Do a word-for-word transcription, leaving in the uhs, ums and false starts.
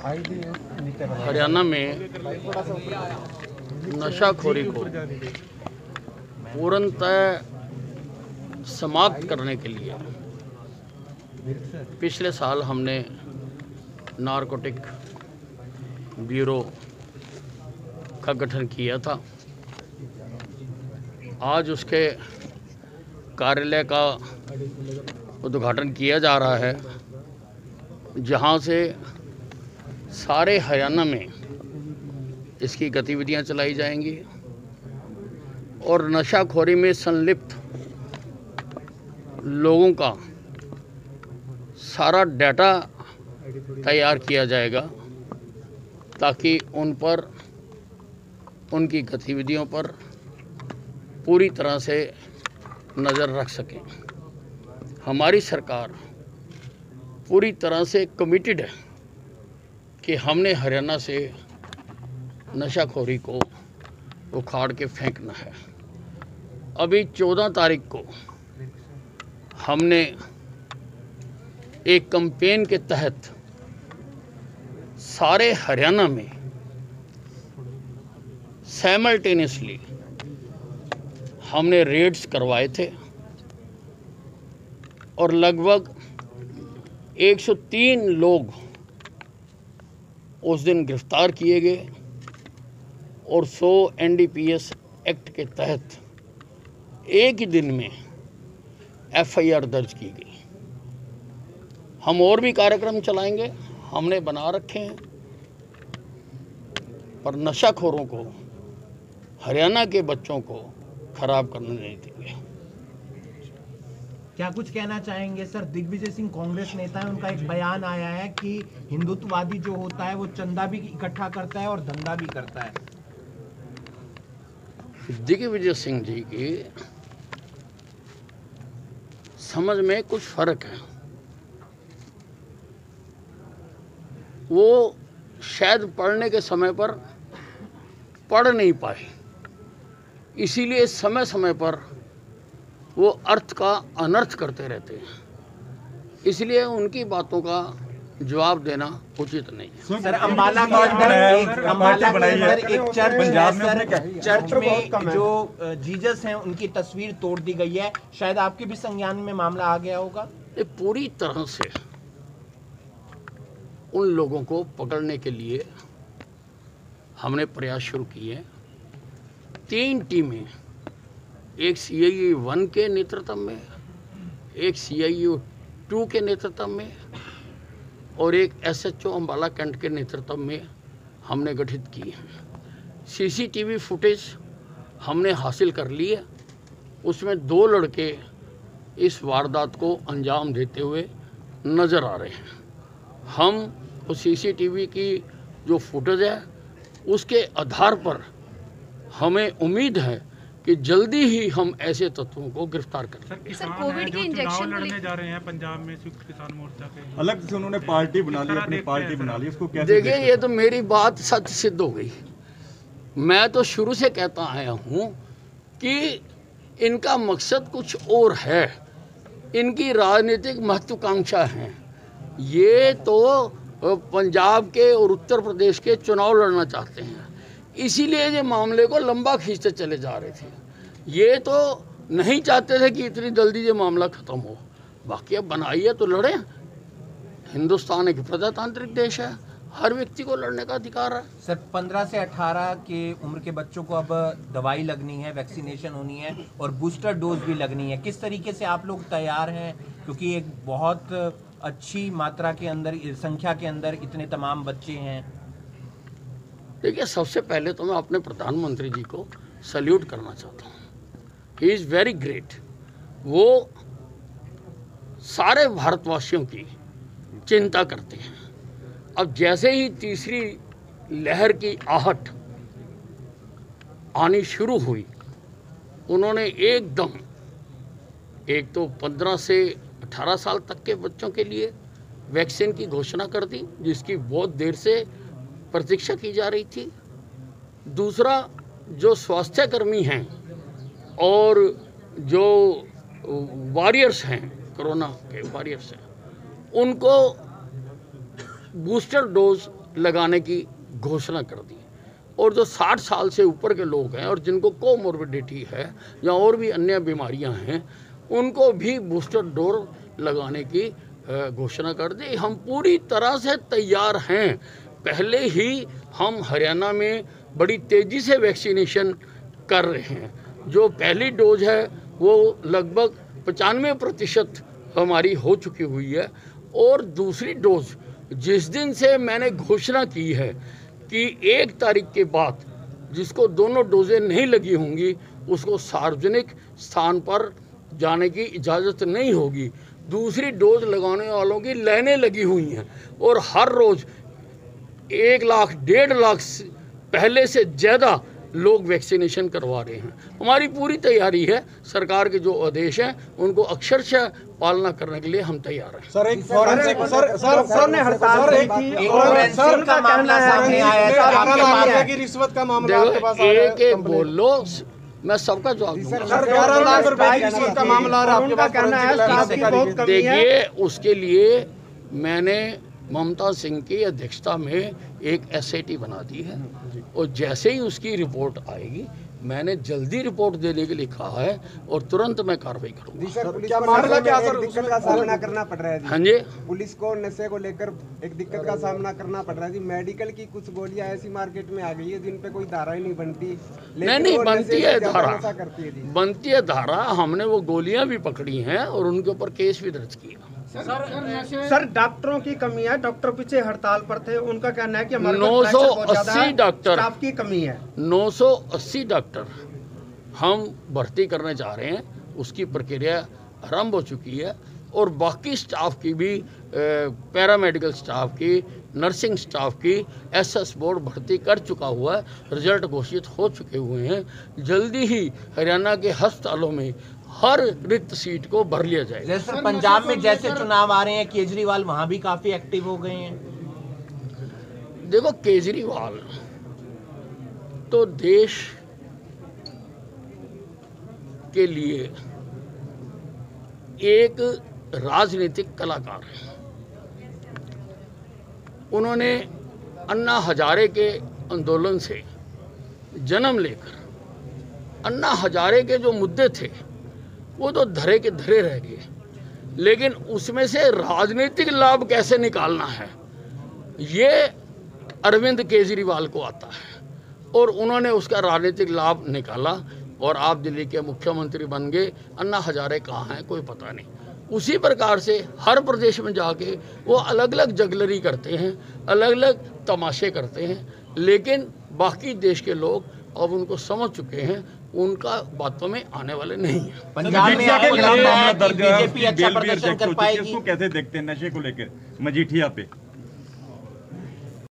हरियाणा में नशाखोरी को पूर्णतः समाप्त करने के लिए पिछले साल हमने नारकोटिक ब्यूरो का गठन किया था। आज उसके कार्यालय का उद्घाटन किया जा रहा है, जहां से सारे हरियाणा में इसकी गतिविधियां चलाई जाएंगी और नशाखोरी में संलिप्त लोगों का सारा डाटा तैयार किया जाएगा ताकि उन पर, उनकी गतिविधियों पर पूरी तरह से नज़र रख सकें। हमारी सरकार पूरी तरह से कमिटेड है कि हमने हरियाणा से नशाखोरी को उखाड़ के फेंकना है। अभी चौदह तारीख को हमने एक कैंपेन के तहत सारे हरियाणा में साइमल्टेनियसली हमने रेड्स करवाए थे और लगभग एक सौ तीन लोग उस दिन गिरफ्तार किए गए और सौ N D P S act के तहत एक ही दिन में एफ आई आर दर्ज की गई। हम और भी कार्यक्रम चलाएंगे, हमने बना रखे हैं, पर नशाखोरों को, हरियाणा के बच्चों को खराब करने नहीं देंगे। क्या कुछ कहना चाहेंगे सर? दिग्विजय सिंह कांग्रेस नेता है, उनका एक बयान आया है कि हिंदुत्ववादी जो होता है वो चंदा भी इकट्ठा करता है और धंधा भी करता है। दिग्विजय सिंह जी की समझ में कुछ फर्क है। वो शायद पढ़ने के समय पर पढ़ नहीं पाए, इसीलिए समय समय पर वो अर्थ का अनर्थ करते रहते हैं, इसलिए उनकी बातों का जवाब देना उचित नहीं है। सर, अंबाला के अंदर एक अंबाला के अंदर एक चर्च है सर, चर्च में जो जीसस हैं उनकी तस्वीर तोड़ दी गई है, शायद आपके भी संज्ञान में मामला आ गया होगा। ये पूरी तरह से उन लोगों को पकड़ने के लिए हमने प्रयास शुरू किए। तीन टीमें, एक सी आई ए वन के नेतृत्व में, एक सी आई ए टू के नेतृत्व में और एक S H O Ambala Cantt के नेतृत्व में हमने गठित की है। C C T V footage हमने हासिल कर ली है, उसमें दो लड़के इस वारदात को अंजाम देते हुए नज़र आ रहे हैं। हम उस सी सी टी वी की जो फुटेज है उसके आधार पर हमें उम्मीद है कि जल्दी ही हम ऐसे तत्वों को गिरफ्तार करें। सर, कोविड के इंजेक्शन लड़ने जा रहे हैं पंजाब में संयुक्त किसान मोर्चा के, अलग से उन्होंने पार्टी बना ली, अपनी पार्टी बना ली, उसको कैसे देखिए? ये तो मेरी बात सत्य सिद्ध हो गई। मैं तो शुरू से कहता आया हूँ कि इनका मकसद कुछ और है, इनकी राजनीतिक महत्वाकांक्षा है। ये तो पंजाब के और उत्तर प्रदेश के चुनाव लड़ना चाहते हैं, इसीलिए ये मामले को लंबा खींचते चले जा रहे थे। ये तो नहीं चाहते थे कि इतनी जल्दी ये मामला ख़त्म हो। बाकी अब बनाइए तो लड़ें। हिंदुस्तान एक प्रजातांत्रिक देश है, हर व्यक्ति को लड़ने का अधिकार है। सर, पंद्रह से अठारह के उम्र के बच्चों को अब दवाई लगनी है, वैक्सीनेशन होनी है और बूस्टर डोज भी लगनी है। किस तरीके से आप लोग तैयार हैं? क्योंकि एक बहुत अच्छी मात्रा के अंदर, संख्या के अंदर इतने तमाम बच्चे हैं। देखिए, सबसे पहले तो मैं अपने प्रधानमंत्री जी को सल्यूट करना चाहता हूँ। He is very great. वो सारे भारतवासियों की चिंता करते हैं। अब जैसे ही तीसरी लहर की आहट आनी शुरू हुई, उन्होंने एकदम, एक तो पंद्रह से अठारह साल तक के बच्चों के लिए वैक्सीन की घोषणा कर दी, जिसकी बहुत देर से प्रतीक्षा की जा रही थी। दूसरा, जो स्वास्थ्यकर्मी हैं और जो वॉरियर्स हैं, कोरोना के वॉरियर्स हैं, उनको बूस्टर डोज लगाने की घोषणा कर दी। और जो साठ साल से ऊपर के लोग हैं और जिनको कोमोर्बिडिटी है या और भी अन्य बीमारियां हैं, उनको भी बूस्टर डोज लगाने की घोषणा कर दी। हम पूरी तरह से तैयार हैं। पहले ही हम हरियाणा में बड़ी तेज़ी से वैक्सीनेशन कर रहे हैं। जो पहली डोज है वो लगभग पचानवे प्रतिशत हमारी हो चुकी हुई है, और दूसरी डोज जिस दिन से मैंने घोषणा की है कि एक तारीख के बाद जिसको दोनों डोजें नहीं लगी होंगी उसको सार्वजनिक स्थान पर जाने की इजाज़त नहीं होगी। दूसरी डोज लगाने वालों की लाइनें लगी हुई हैं और हर रोज़ एक लाख डेढ़ लाख पहले से ज़्यादा लोग वैक्सीनेशन करवा रहे हैं। हमारी पूरी तैयारी है। सरकार के जो आदेश हैं उनको अक्षरशः पालना करने के लिए हम तैयार हैं। सर एक फॉरेंसिक सर सर सर ने हड़ताल की और सर का मामला सामने आया है, सर आपके पास है कि रिश्वत का मामला आपके पास आ रहा है। एक एक बोल लो, मैं सबका जवाब दूंगा। सर ग्यारह लाख रुपए की रिश्वत का मामला आ रहा है आपके पास, कहना है स्टाफ की बहुत कमी है। देखिए, उसके लिए मैंने ममता सिंह की अध्यक्षता में एक एसआईटी बना दी है और जैसे ही उसकी रिपोर्ट आएगी मैंने जल्दी रिपोर्ट देने के लिए कहा है और तुरंत मैं कार्रवाई करूंगा। सर क्या मामला क्या सर दिक्कत का सामना करना पड़ रहा है जी। हाँ जी, पुलिस को नशे को लेकर एक दिक्कत का सामना करना पड़ रहा है जी। मेडिकल की कुछ गोलियां ऐसी मार्केट में आ गई है जिन पे कोई धारा ही नहीं बनती। नहीं नहीं वो बनती नशे है से ज्यादा धारा, नशा करती है जी। बनती है धारा। हमने वो गोलियां भी पकड़ी हैं और उनके ऊपर केस भी दर्ज किया। सर डॉक्टरों की कमी है, डॉक्टर पीछे हड़ताल पर थे, उनका कहना है कि हमारे नौ सौ अस्सी डॉक्टर स्टाफ की कमी है। नौ सौ अस्सी डॉक्टर हम भर्ती करने जा रहे हैं, उसकी प्रक्रिया आरंभ हो चुकी है और बाकी स्टाफ की भी, पैरामेडिकल स्टाफ की, नर्सिंग स्टाफ की एसएस बोर्ड भर्ती कर चुका हुआ है। रिजल्ट घोषित हो चुके हुए हैं। जल्दी ही हरियाणा के अस्पतालों में हर रिक्त सीट को भर लिया जाएगा। जैसे पंजाब में जैसे चुनाव आ रहे हैं, केजरीवाल वहां भी काफी एक्टिव हो गए हैं। देखो, केजरीवाल तो देश के लिए एक राजनीतिक कलाकार है। उन्होंने अन्ना हजारे के आंदोलन से जन्म लेकर अन्ना हजारे के जो मुद्दे थे वो तो धरे के धरे रह गए, लेकिन उसमें से राजनीतिक लाभ कैसे निकालना है ये अरविंद केजरीवाल को आता है और उन्होंने उसका राजनीतिक लाभ निकाला और आप दिल्ली के मुख्यमंत्री बन गए। अन्ना हजारे कहाँ हैं कोई पता नहीं। उसी प्रकार से हर प्रदेश में जाके वो अलग अलग जगलरी करते हैं, अलग अलग तमाशे करते हैं, लेकिन बाकी देश के लोग अब उनको समझ चुके हैं, उनका बातों में आने वाले नहीं है। पंजाब में आपको लगता है कि बीजेपी अच्छा प्रदर्शन कर पाएगी? कैसे देखते हैं नशे को लेकर मजीठिया पे?